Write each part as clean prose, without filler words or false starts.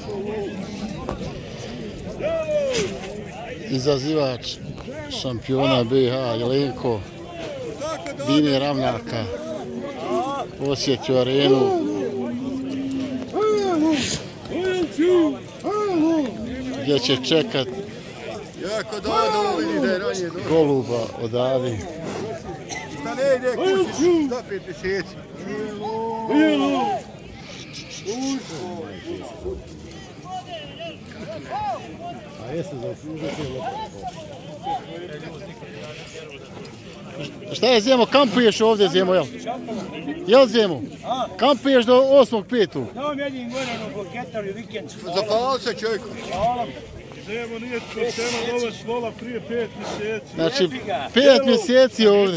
Izazivač šampiona BiH Jelenko, Dine Ramljaka, posjetio arenu. Gdje će čekat goluba od Adi. Šta ne ide kući za 5 mjeseci? Šta je Zemo, kampuješ ovdje Zemo, jel? Jel Zemo? Kampuješ do 8.5. Zapao se čovjeku. Zemo nije pošteno ova švola prije 5 mjeseci. Znači 5 mjeseci ovdje.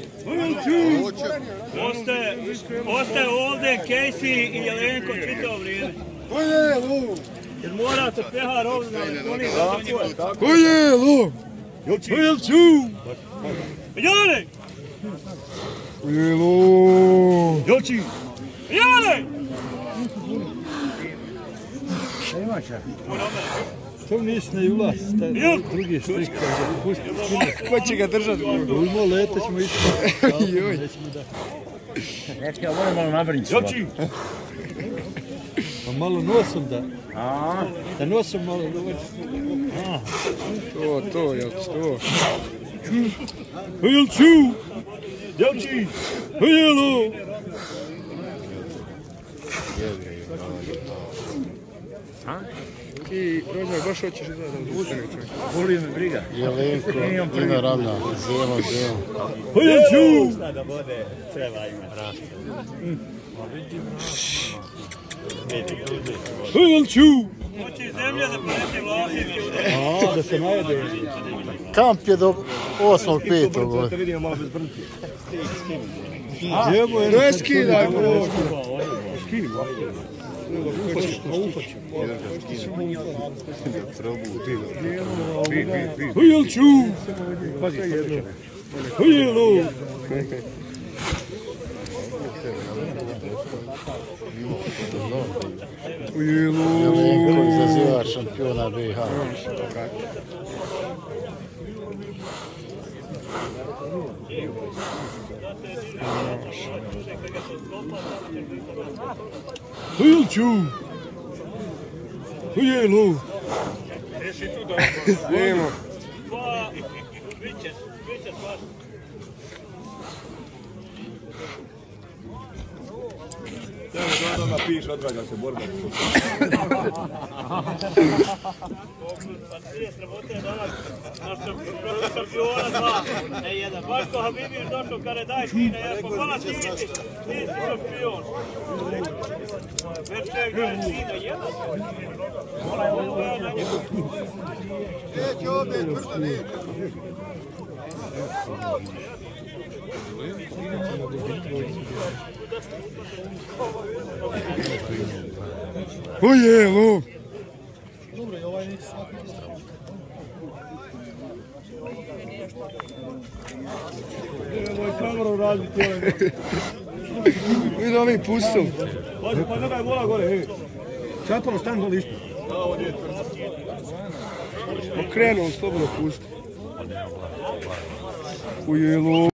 Ostaje ovdje Casey i Jelenko čitao vrijeme. Jer morate pehar ovdje na lekoni za njega. Ujelo! Ujelo! Jane! Ujelo! Joči! Jane! To nisi na ulaz, drugi štrik. Ko će ga držati? Ujmo leta ćemo ići. Nečka, volim malo nabrnicu. Joči! Pa malo nosom da. Da nosom malo dođe. To, jel to? Ujelo! Joči! Ujelo! Ti, Rođak, baš hoćeš da odvučeš čovjek. Boli me briga. Jelenko, Dina Ramljaka, Zemo. Ujelo! Šta da bude, treba imati rastu. Ujelo! Hoće zemlja da pojete vlasnike. Da se najede. Kamp je do 8.5. Da vidimo malo bez brnke. Ne skidaj, bro. Skini. Ujelču! Ujelo! Jelenko, Izazivač šampiona BiH. Ujelču! Ujelo! Zemo. Sada napiš, odgađa se borba. Baš ko Habibi je došao kada daj Dine, ja po kola ti si šampion. Već čovjek daje Dine, jedan. Neće ovdje, tvrdo neće. Ujelo! Dobro, i ovaj neće svaki. Ovo je kameru razbiti ovaj. Vidim ovim pustom. Pa gledaj vola gore, hej. Čapalo, stani dole ispod. Okrenuo, slobodno pusti. Ujelo!